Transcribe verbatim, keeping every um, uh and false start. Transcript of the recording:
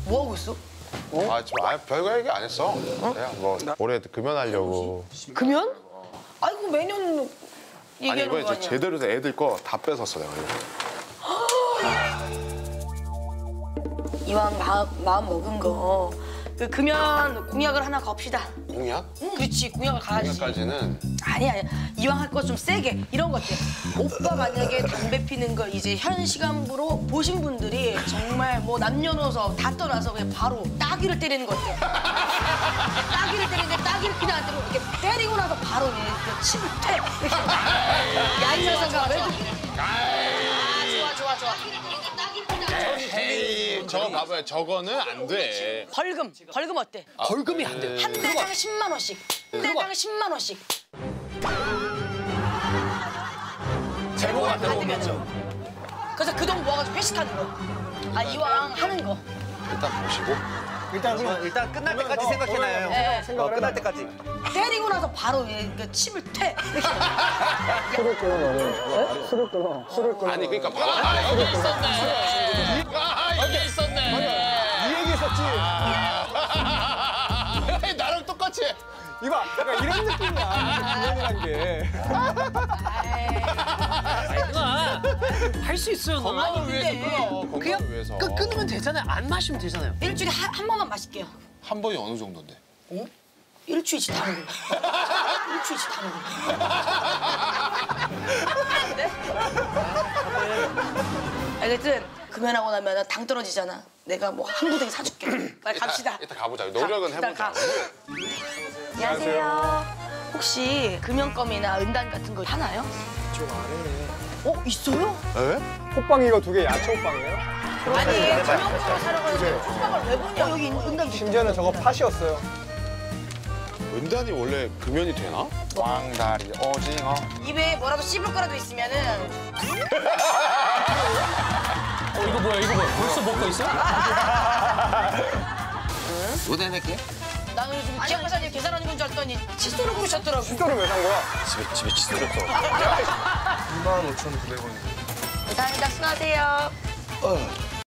뭐 하고 있어? 어? 아, 지금 아, 별거 얘기 안 했어. 어? 그냥 뭐 올해 금연하려고. 금연? 아이고 매년 아니 얘기하는 이번에 거 아니야? 제대로 된 애들 거 다 뺏었어 내가. 이왕 마음, 마음 먹은 거 그 금연 공약을 하나 겁시다. 공약? 응, 그렇지. 공약을 가야지. 공약까지는 아니 아니. 이왕 할 거 좀 세게 이런 거 어때? 오빠 만약에 담배 피는 거 이제 현 시간부로 보신 분들이 정말 뭐 남녀노소 다 떠나서 그냥 바로 따귀를 때리는 거 어때? 따귀를 때리는데 따귀를 그냥 안 때리고 이렇게 때리고 나서 바로 이렇게 침을 퇴. 이렇게. 야, 이 녀석아 왜 이렇게. 아, 좋아 좋아 좋아. 에이 저거 봐봐요. 저거는 안 돼. 벌금, 벌금 어때? 아, 벌금이 안 돼. 한 대당 십만 원씩. 한 대당 십만 원씩. 제보가 안 들어오면 그래서 그 돈 모아가지고 회식하는 거. 아, 이왕 하는 거. 일단 보시고. 일단 그럼 일단 끝날 때까지 생각해놔요, 형. 네. 어, 끝날 때까지. 때리고 나서 바로 얘 그 침을 퇴. 이렇게. 술을 끊어 너는. 술을 끊어. 술을 끊어. 아니 그러니까 봐봐. 아, 여기 있었네. 아, 여기 있었네. 이 얘기 했었지. 나랑 똑같이. 이봐, 약간 이런 느낌이야. 금연이란 게. 할 수 있어요, 너. 아니, 건강을 위해서 근데 끊어. 건강을 그냥 위해서. 그 끊으면 되잖아요. 안 마시면 되잖아요. 일주일에 한, 한 번만 마실게요. 한 번이 어느 정도인데? 어? 일주일치 다는 거. 일주일치 다는 거. 네? 알겠든 금연하고 나면 당 떨어지잖아. 내가 뭐 한 부대기 사줄게. 빨리 갑시다. 이따 가보자. 노력은 일단 해보자. 가. 안녕하세요. 혹시 금연껌이나 은단 같은 거 하나요? 좀 안해. 어, 있어요? 에? 호빵이가 두 개 야채 호빵이에요? 아니, 금연껌을 사러 가는데 호빵을 왜 보냐? 어, 여기 은단 심지어는 저거 팥이었어요. 은단이 원래 금연이 되나? 왕다리, 오징어. 입에 뭐라도 씹을 거라도 있으면은 어, 이거 뭐야, 이거 뭐야. 벌써 먹고 있어? 뭐 내낼게? 나는 요즘 기업가사님 계산하는 건 줄 알았더니 칫솔을 고르셨더라고. 칫솔을 왜 산 거야? 집에 집에 칫솔 없어. 이만 오천구백 원인데. 감사합니다. 수고하세요.